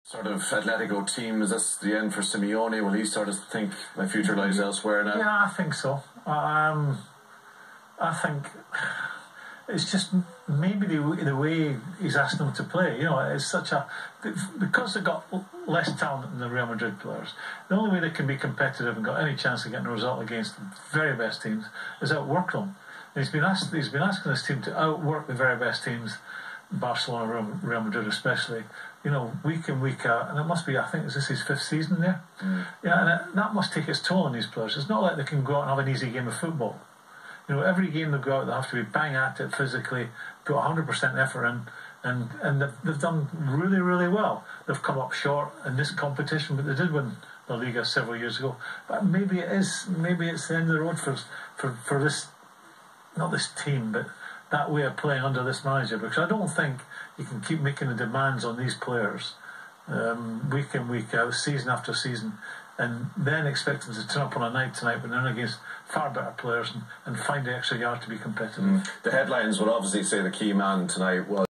Sort of Atletico team, is this the end for Simeone? Will he sort of think my future lies elsewhere now? Yeah, I think so. I think it's just maybe the way he's asked them to play. You know, it's such a... Because they've got less talent than the Real Madrid players, the only way they can be competitive and got any chance of getting a result against the very best teams is outwork them. And he's been asking his team to outwork the very best teams, Barcelona, Real Madrid especially, you know, week in, week out. And it must be, I think, is this his 5th season there? Yeah, and that must take its toll on these players. It's not like they can go out and have an easy game of football. You know, every game they go out, they have to be bang at it physically, put 100% effort in, and they've done really, really well. They've come up short in this competition, but they did win La Liga several years ago. But maybe it's the end of the road for this, not this team, but that way of playing under this manager, because I don't think you can keep making the demands on these players week in, week out, season after season, and then expect them to turn up on a night tonight when they're in against far better players and find the extra yard to be competitive. The headlines will obviously say the key man tonight was